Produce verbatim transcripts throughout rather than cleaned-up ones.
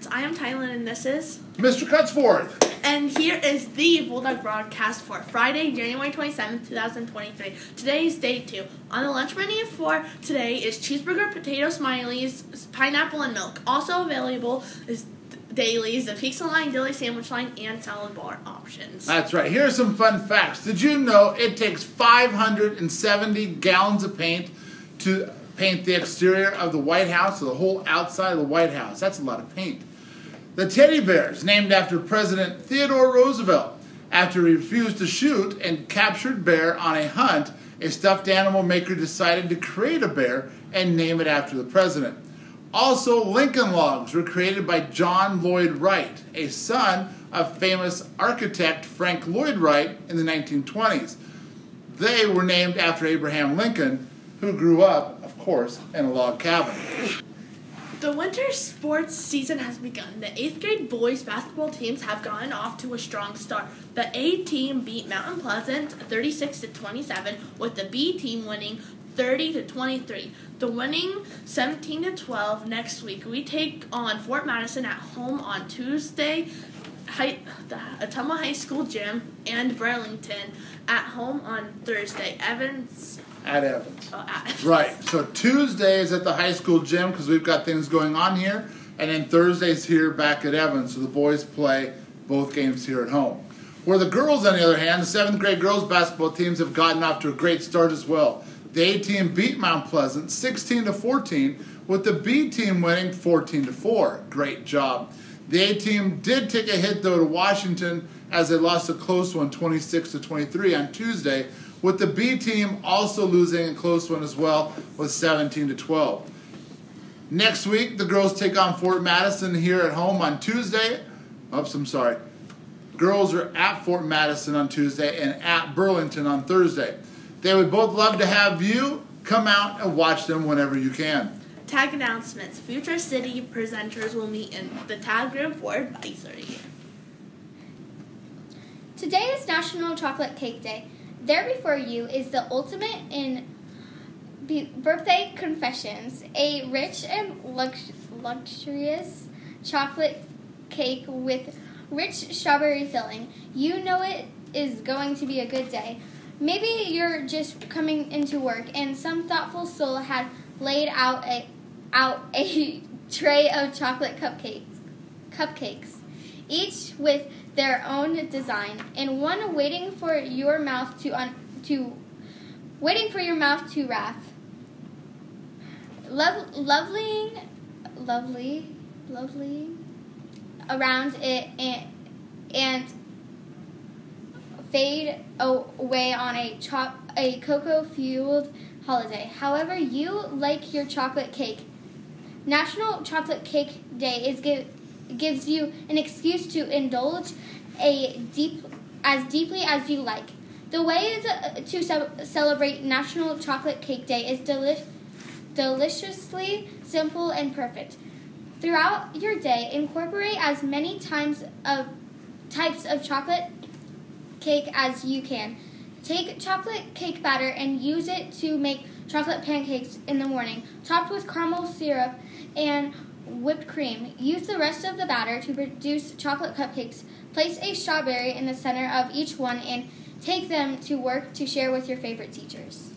I am Tylen, and this is Mister Cutsforth. And here is the Bulldog broadcast for Friday, January twenty-seventh, twenty twenty-three. Today is day two. On the lunch menu for today is cheeseburger, potato smileys, pineapple, and milk. Also available is dailies, the pizza line, deli sandwich line, and salad bar options. That's right. Here are some fun facts. Did you know it takes five hundred seventy gallons of paint to paint the exterior of the White House, or the whole outside of the White House? That's a lot of paint. The teddy bears, named after President Theodore Roosevelt. After he refused to shoot and captured bear on a hunt, a stuffed animal maker decided to create a bear and name it after the president. Also, Lincoln Logs were created by John Lloyd Wright, a son of famous architect Frank Lloyd Wright in the nineteen twenties. They were named after Abraham Lincoln, who grew up, of course, in a log cabin. The winter sports season has begun. The eighth grade boys basketball teams have gotten off to a strong start. The A team beat Mountain Pleasant thirty-six to twenty-seven, with the B team winning thirty to twenty-three. The winning seventeen to twelve. Next week, we take on Fort Madison at home on Tuesday, High, the Ottumwa High School gym, and Burlington at home on Thursday. Evans. At Evans. Oh, at. Right. So Tuesday is at the high school gym because we've got things going on here. And then Thursday's here back at Evans. So the boys play both games here at home. Where the girls, on the other hand, the seventh grade girls basketball teams have gotten off to a great start as well. The A team beat Mount Pleasant sixteen to fourteen, with the B team winning fourteen to four. Great job. The A team did take a hit, though, to Washington as they lost a close one, twenty-six to twenty-three on Tuesday, with the B team also losing a close one as well, with seventeen to twelve. Next week, the girls take on Fort Madison here at home on Tuesday. Oops, I'm sorry. Girls are at Fort Madison on Tuesday and at Burlington on Thursday. They would both love to have you come out and watch them whenever you can. Tag announcements. Future City presenters will meet in the tag room for advisory. Today is National Chocolate Cake Day. There before you is the ultimate in be- birthday confessions, a rich and lux- luxurious chocolate cake with rich strawberry filling. You know it is going to be a good day. Maybe you're just coming into work and some thoughtful soul had laid out a out a tray of chocolate cupcakes, cupcakes, each with their own design, and one waiting for your mouth to un, to waiting for your mouth to wrap. Love, lovely, lovely, lovely around it and and fade away on a cho- a cocoa-fueled holiday. However you like your chocolate cake, National Chocolate Cake Day is give, gives you an excuse to indulge a deep as deeply as you like. The way the, to ce- celebrate National Chocolate Cake Day is deli- deliciously simple and perfect. Throughout your day, incorporate as many times of types of chocolate cake as you can. Take chocolate cake batter and use it to make chocolate pancakes in the morning, topped with caramel syrup and whipped cream. Use the rest of the batter to produce chocolate cupcakes. Place a strawberry in the center of each one and take them to work to share with your favorite teachers.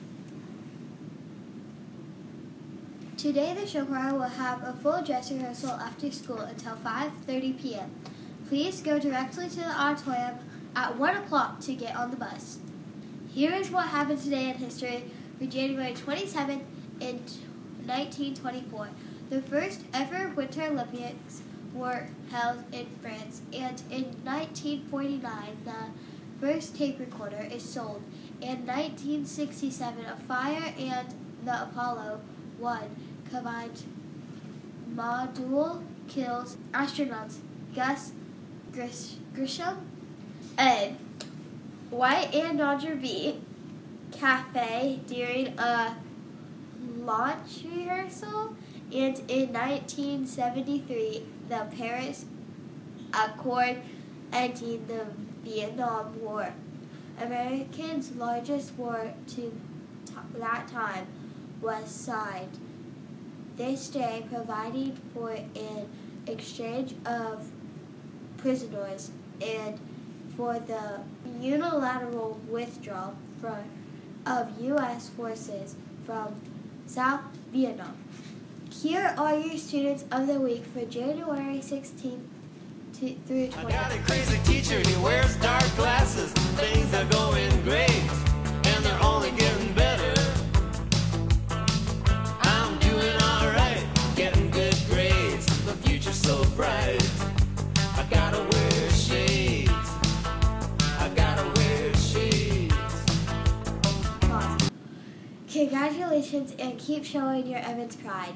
Today the show choir will have a full dress rehearsal after school until five thirty p.m. Please go directly to the auditorium at one o'clock to get on the bus. Here is what happened today in history for January twenty-seventh in nineteen twenty-four. The first ever Winter Olympics were held in France, and in nineteen forty-nine, the first tape recorder is sold. In nineteen sixty-seven, a fire and the Apollo one combined module kills astronauts Gus Gris- Grisham A. White and Roger B. Cafe during a launch rehearsal, and in nineteen seventy-three, the Paris Accord ending the Vietnam War. Americans' largest war to t- that time was signed. This day provided for an exchange of prisoners and for the unilateral withdrawal from, of U S forces from South Vietnam. Here are your students of the week for January sixteenth to, through twentieth. I got a crazy teacher, he wears dark glasses. Things are going great, and they're only getting better. I'm doing alright, getting good grades. The future's so bright. I gotta wear shades. I gotta wear shades. Pause. Congratulations and keep showing your Evans pride.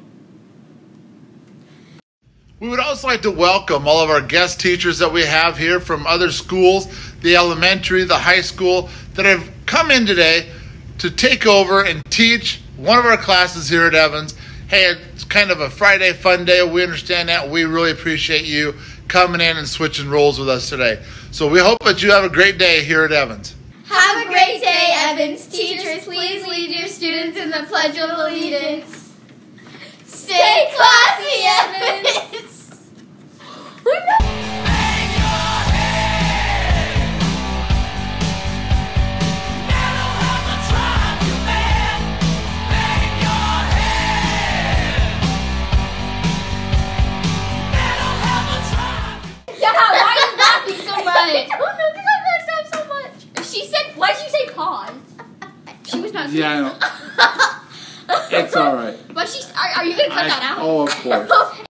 We would also like to welcome all of our guest teachers that we have here from other schools, the elementary, the high school, that have come in today to take over and teach one of our classes here at Evans. Hey, it's kind of a Friday fun day. We understand that. We really appreciate you coming in and switching roles with us today. So we hope that you have a great day here at Evans. Have a great day, Evans. Teachers, please lead your students in the Pledge of Allegiance. Stay classy, Evans! Yeah, why are you laughing so much? I don't know, because I messed up so much. She said, why did you say pause? She was not Yeah, I know. It's all right. But she's, are, are you going to cut I- that out? Oh, of course.